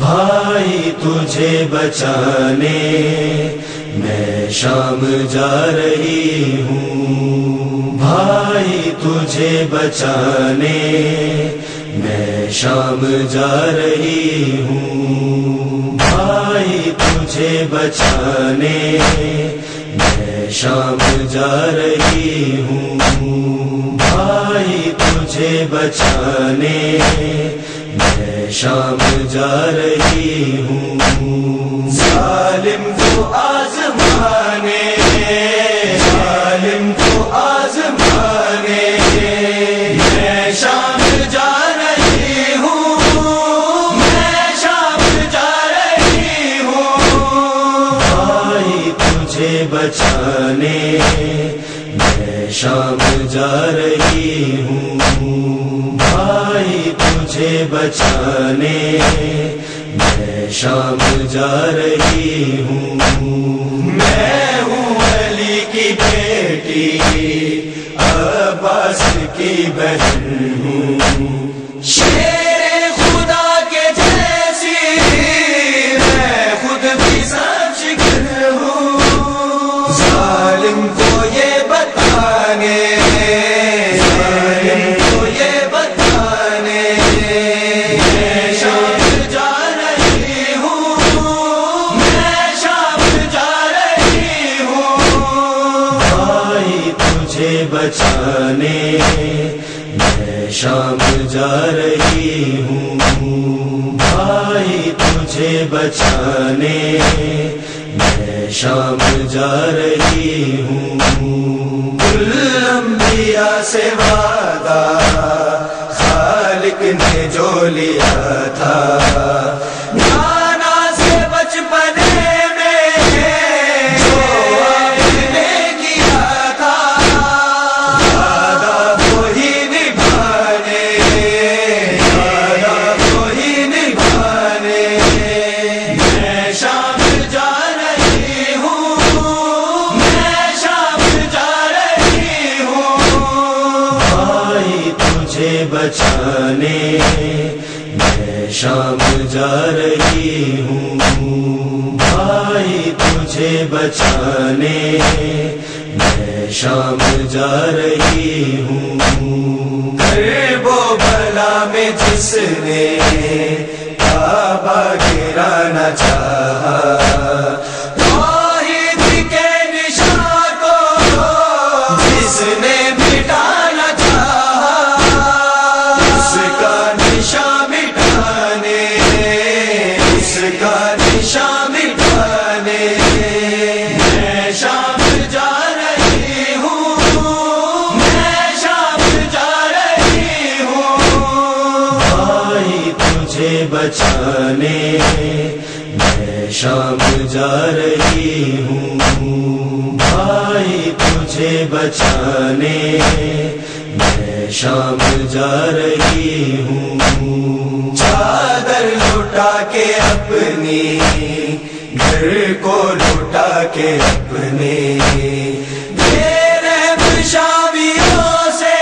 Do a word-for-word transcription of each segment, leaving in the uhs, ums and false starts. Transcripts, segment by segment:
بھائی تجھے بچانے میں شام جا رہی ہوں، بھائی تجھے بچانے میں شام جا رہی ہوں، بھائی تجھے بچانے میں شام جا رہی ہوں، بھائی تجھے بچانے میں شام جا رہی ہوں۔ ظالم کو آزمانے، ظالم کو آزمانے میں شام جا رہی ہوں، میں شام جا رہی ہوں، بھائی تجھے بچانے میں شام جا رہی ہوں، بھائی تجھے بچانے میں شام جا رہی ہوں۔ میں ہوں علی کی بیٹی، عباس کی بہن ہوں، شیر خدا کے جیسی میں خود بھی سب شکر ہوں۔ ظالم کو یہ بتانے، ظالم کو یہ بتانے میں شام جا رہی ہوں، میں شام جا رہی ہوں، بھائی تجھے بچانے میں شام جا رہی ہوں، بھائی تجھے بچانے میں شام جا رہی ہوں۔ کل انبیاء سے وعدہ خالق نے جو لیا تھا، نانا سے بچپنے میں جو آپ نے کیا تھا، وعدہ وہی نبھانے، وعدہ وہی نبھانے میں شام جا رہی ہوں، میں شام جا رہی ہوں، بھائی تجھے بچانے میں شام جا رہی ہوں، بھائی تجھے بچانے میں شام جا رہی ہوں۔ کرب و بلا میں جس نے کعبہ گرانا چاہا، توحید کے نشان کو جس نے مٹانا چاہا، اس کا نشان مٹانے، اس کا نشان مٹانے میں شام جا رہی ہوں، میں شام جا رہی ہوں، بھائی تجھے بچانے میں شام جا رہی ہوں، بھائی تجھے بچانے میں شام جا رہی ہوں۔ چادر لٹا کے اپنی، گھر کو لٹا کے اپنے، میرے شامیوں سے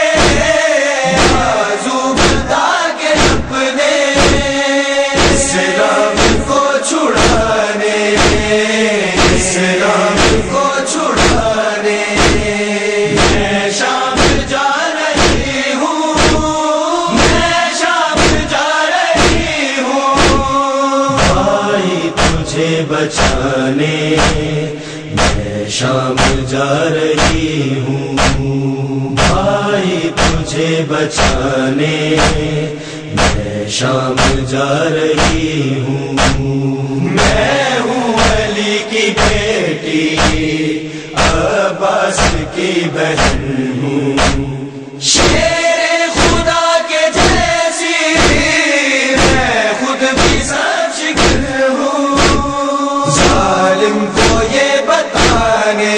بازو بتا کے اپنے، اسلام کو چھڑانے، اسلام کو چھڑانے میں شام جا رہی ہوں، میں شام جا رہی ہوں، بھائی تجھے بچانے میں شام جا رہی ہوں، بھائی تجھے بچانے میں شام جا رہی ہوں۔ میں ہوں علی کی بیٹی، عباس کی بہن ہوں، شیر خدا کے جیسی میں خود بھی سب شکر ہوں۔ ظالم کو یہ بتانے،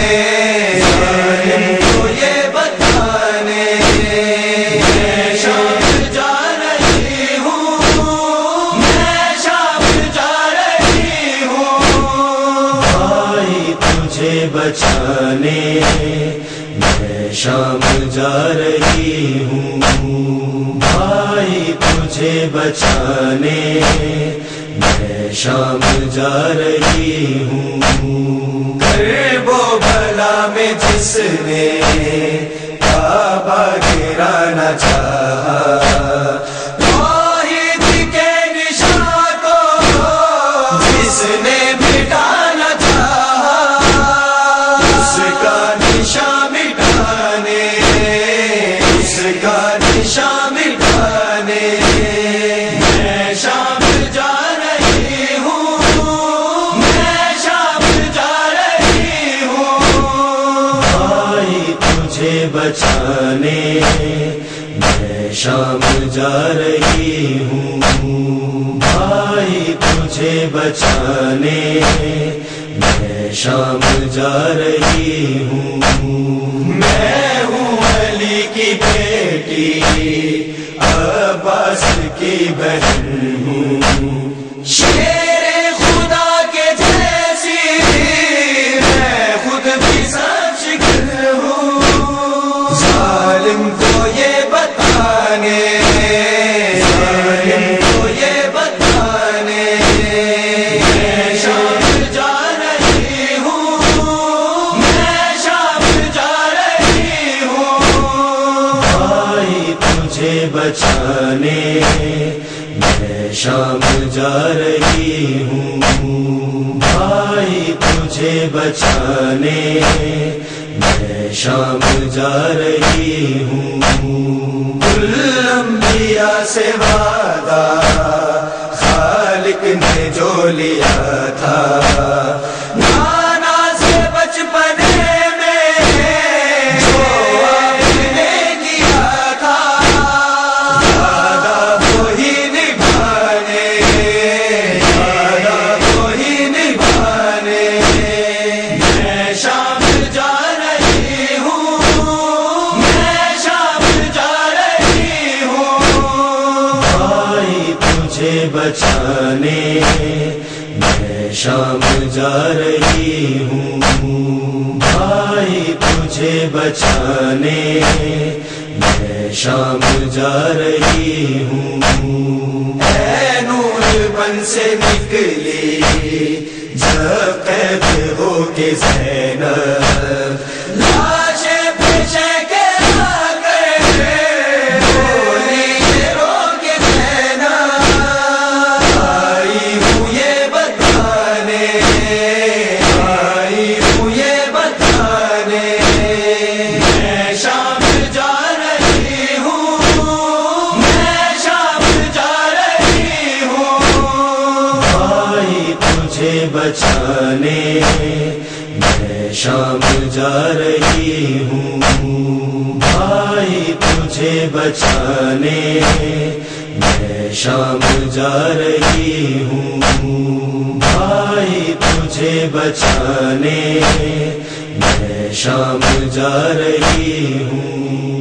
ظالم کو یہ بتانے میں شام جا رہی ہوں، میں شام جا رہی ہوں، بھائی تجھے بچانے میں شام جا رہی ہوں، بھائی تجھے بچانے میں شام جا رہی ہوں کرب و بلا میں جس نے کعبہ گرانا چاہا توحید کے نشان کو جس نے مٹانا چاہا اس کا نشان مٹانے اس کا نشان مٹانے میں شام جا رہی ہوں میں شام جا رہی ہوں بھائی تجھے بچانے میں شام جا رہی ہوں بھائی تجھے بچانے میں شام جا رہی ہوں میں ہوں علی کی بیٹی عباس کی بہن ہوں شیر خدا کے جیسی میں خود بھی سب شکل ہوں ظالم کو یہ بتانے ظالم کو یہ بتانے میں شام جا رہی ہوں میں شام جا رہی ہوں بھائی تجھے بچانے میں شام جا رہی ہوں بھائی تجھے بچانے میں شام جا رہی ہوں کل انبیاء سے وعدہ خالق نے جو لیا تھا نانا سے بچپنے میں جو آپ نے کیا تھا وعدہ وہی نبھانے وعدہ وہی نبھانے میں شام جا رہی ہوں میں شام جا رہی ہوں بھائی تجھے بچانے میں شام جا رہی ہوں بھائی تجھے بچانے میں شام جا رہی ہوں اے نور بن سے نکلی جب قید ہو کے زینب لاشیں پیچھے کے آ کر بولی یہ رو کے زینب آئی ہوں یہ بتانے آئی ہوں یہ بتانے میں شام جا رہی ہوں میں شام جا رہی ہوں بھائی تجھے بچانے میں شام جا رہی ہوں بھائی تجھے بچانے میں شام جا رہی ہوں بھائی تجھے بچانے میں شام جا رہی ہوں